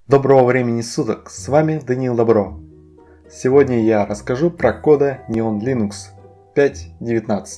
Доброго времени суток, с вами Даниил Добро. Сегодня я расскажу про кода Neon Linux 5.19.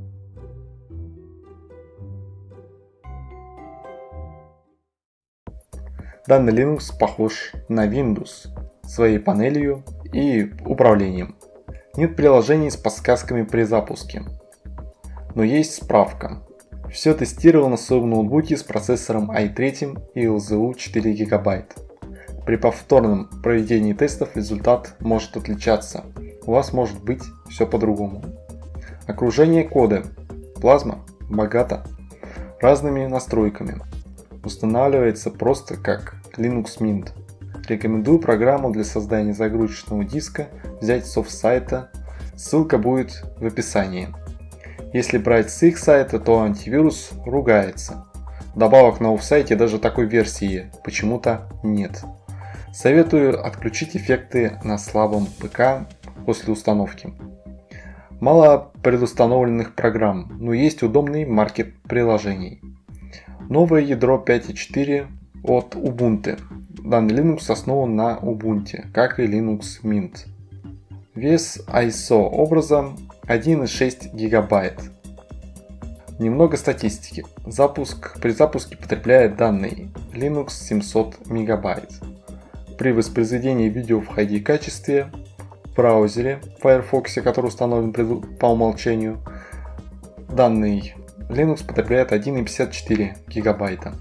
Данный Linux похож на Windows своей панелью и управлением. Нет приложений с подсказками при запуске, но есть справка. Все тестировал на своем ноутбуке с процессором i3 и ЛЗУ 4 ГБ. При повторном проведении тестов результат может отличаться. У вас может быть все по-другому. Окружение кода. Плазма богато разными настройками. Устанавливается просто как Linux Mint. Рекомендую программу для создания загрузочного диска взять с офф-сайта. Ссылка будет в описании. Если брать с их сайта, то антивирус ругается. Добавок на офф-сайте даже такой версии почему-то нет. Советую отключить эффекты на слабом ПК после установки. Мало предустановленных программ, но есть удобный маркет приложений. Новое ядро 5.4 от Ubuntu. Данный Linux основан на Ubuntu, как и Linux Mint. Вес ISO образа 1,6 ГБ. Немного статистики. При запуске потребляет данный Linux 700 МБ. При воспроизведении видео в HD качестве в браузере Firefox, который установлен по умолчанию, данный Linux потребляет 1,54 ГБ.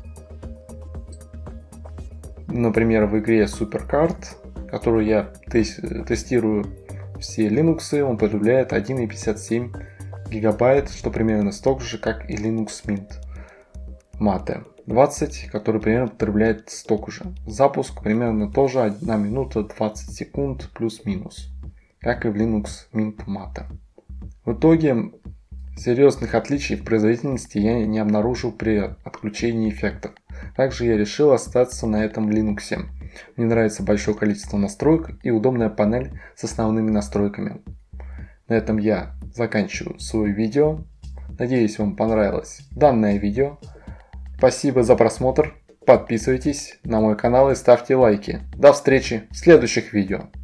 Например, в игре Supercard, которую я тестирую все Linux, он потребляет 1,57 ГБ, что примерно столько же, как и Linux Mint Mate 20, который примерно потребляет столько же. Запуск примерно тоже 1 минута 20 секунд плюс-минус, как и в Linux Mint Mate. В итоге серьезных отличий в производительности я не обнаружил при отключении эффектов. Также я решил остаться на этом Linux. Мне нравится большое количество настроек и удобная панель с основными настройками. На этом я заканчиваю свое видео. Надеюсь, вам понравилось данное видео. Спасибо за просмотр. Подписывайтесь на мой канал и ставьте лайки. До встречи в следующих видео.